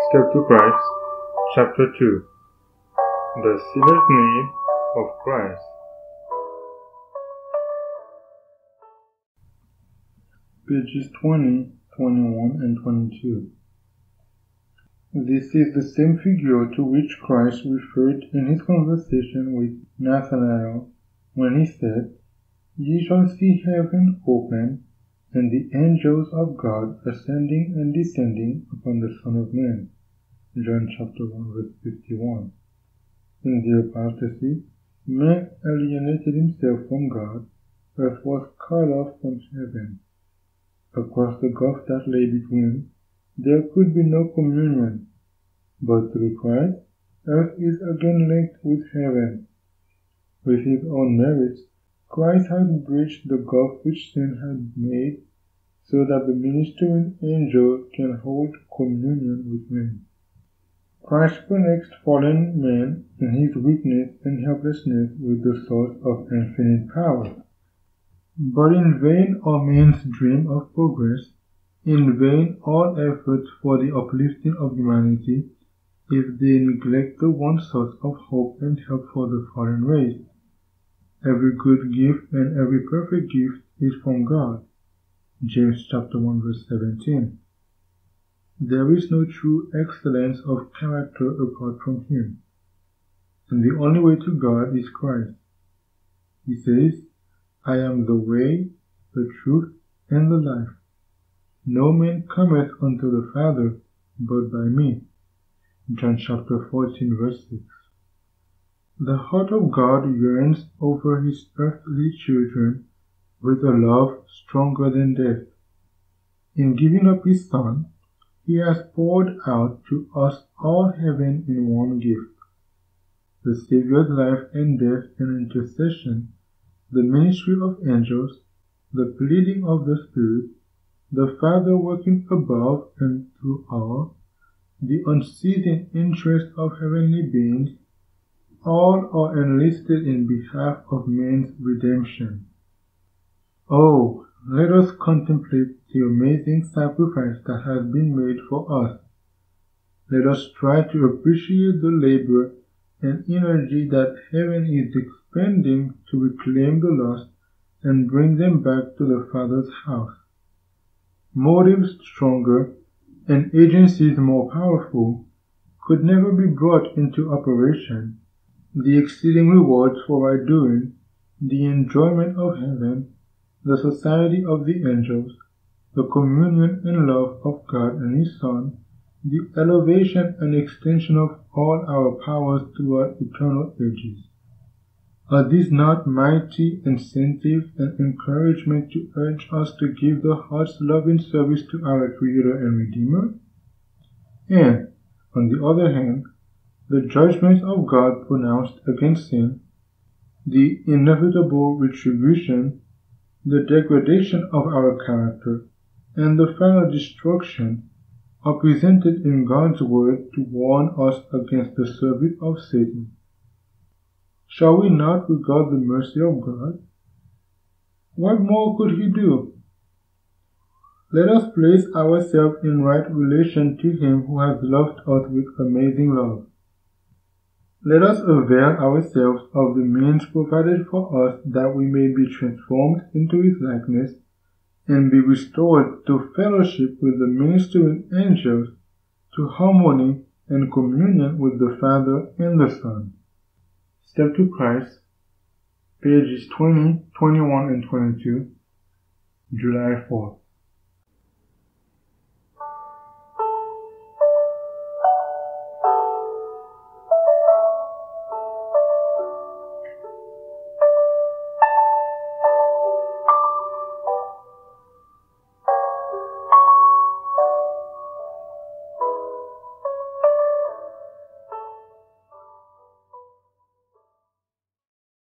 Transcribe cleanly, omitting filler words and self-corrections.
Step to Christ, Chapter 2. The Sinner's Need of Christ. Pages 20, 21, and 22. This is the same figure to which Christ referred in his conversation with Nathanael when he said, "Ye shall see heaven open, and the angels of God ascending and descending upon the Son of Man." John chapter 1 verse 51. In the apostasy, man alienated himself from God, earth was cut off from heaven. Across the gulf that lay between, there could be no communion, but through Christ, earth is again linked with heaven. With his own merits, Christ has bridged the gulf which sin had made, so that the ministering angel can hold communion with men. Christ connects fallen man in his weakness and helplessness with the source of infinite power. But in vain are men's dream of progress, in vain all efforts for the uplifting of humanity, if they neglect the one source of hope and help for the fallen race. Every good gift and every perfect gift is from God. James chapter 1 verse 17. There is no true excellence of character apart from him, and the only way to God is Christ. He says, "I am the way, the truth, and the life. No man cometh unto the Father but by me." John chapter 14 verse 6. The heart of God yearns over his earthly children with a love stronger than death. In giving up his Son, he has poured out to us all heaven in one gift: the Savior's life and death and intercession, the ministry of angels, the pleading of the Spirit, the Father working above and through all, the unceasing interest of heavenly beings, all are enlisted in behalf of man's redemption. Oh, let us contemplate the amazing sacrifice that has been made for us. Let us try to appreciate the labor and energy that heaven is expending to reclaim the lost and bring them back to the Father's house. Motives stronger and agencies more powerful could never be brought into operation. The exceeding rewards for right doing, the enjoyment of heaven, the society of the angels, the communion and love of God and his Son, the elevation and extension of all our powers throughout eternal ages. Are these not mighty incentive and encouragement to urge us to give the heart's loving service to our Creator and Redeemer? And, on the other hand, the judgments of God pronounced against sin, the inevitable retribution, the degradation of our character, and the final destruction are presented in God's word to warn us against the service of Satan. Shall we not regard the mercy of God? What more could he do? Let us place ourselves in right relation to him who has loved us with amazing love. Let us avail ourselves of the means provided for us that we may be transformed into his likeness and be restored to fellowship with the ministering angels, to harmony and communion with the Father and the Son. Step to Christ, pages 20, 21, and 22, July 4th.